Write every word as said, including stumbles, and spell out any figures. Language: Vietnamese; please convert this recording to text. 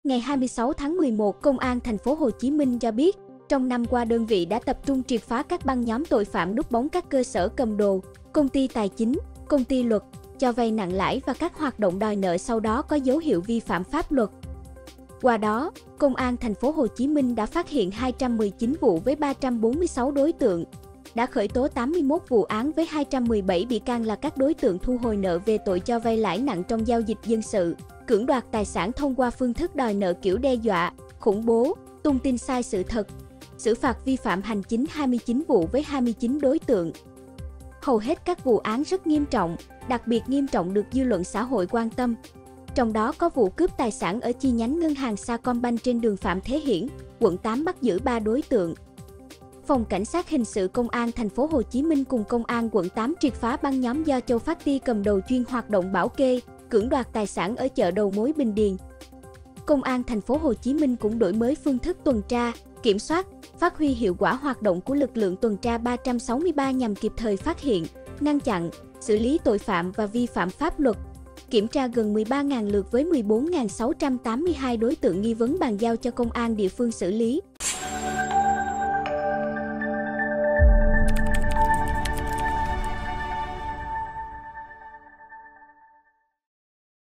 Ngày hai mươi sáu tháng mười một, Công an thành phố Hồ Chí Minh cho biết, trong năm qua đơn vị đã tập trung triệt phá các băng nhóm tội phạm núp bóng các cơ sở cầm đồ, công ty tài chính, công ty luật, cho vay nặng lãi và các hoạt động đòi nợ sau đó có dấu hiệu vi phạm pháp luật. Qua đó, Công an thành phố Hồ Chí Minh đã phát hiện hai trăm mười chín vụ với ba trăm bốn mươi sáu đối tượng, đã khởi tố tám mươi mốt vụ án với hai trăm mười bảy bị can là các đối tượng thu hồi nợ về tội cho vay lãi nặng trong giao dịch dân sự, cưỡng đoạt tài sản thông qua phương thức đòi nợ kiểu đe dọa, khủng bố, tung tin sai sự thật. Xử phạt vi phạm hành chính hai mươi chín vụ với hai mươi chín đối tượng. Hầu hết các vụ án rất nghiêm trọng, đặc biệt nghiêm trọng được dư luận xã hội quan tâm. Trong đó có vụ cướp tài sản ở chi nhánh ngân hàng Sacombank trên đường Phạm Thế Hiển, quận tám bắt giữ ba đối tượng. Phòng Cảnh sát Hình sự Công an thành phố Hồ Chí Minh cùng Công an quận tám triệt phá băng nhóm do Châu Phát Ti cầm đầu chuyên hoạt động bảo kê, cưỡng đoạt tài sản ở chợ đầu mối Bình Điền. Công an thành phố Hồ Chí Minh cũng đổi mới phương thức tuần tra, kiểm soát, phát huy hiệu quả hoạt động của lực lượng tuần tra ba trăm sáu mươi ba nhằm kịp thời phát hiện, ngăn chặn, xử lý tội phạm và vi phạm pháp luật. Kiểm tra gần mười ba nghìn lượt với mười bốn nghìn sáu trăm tám mươi hai đối tượng nghi vấn bàn giao cho công an địa phương xử lý.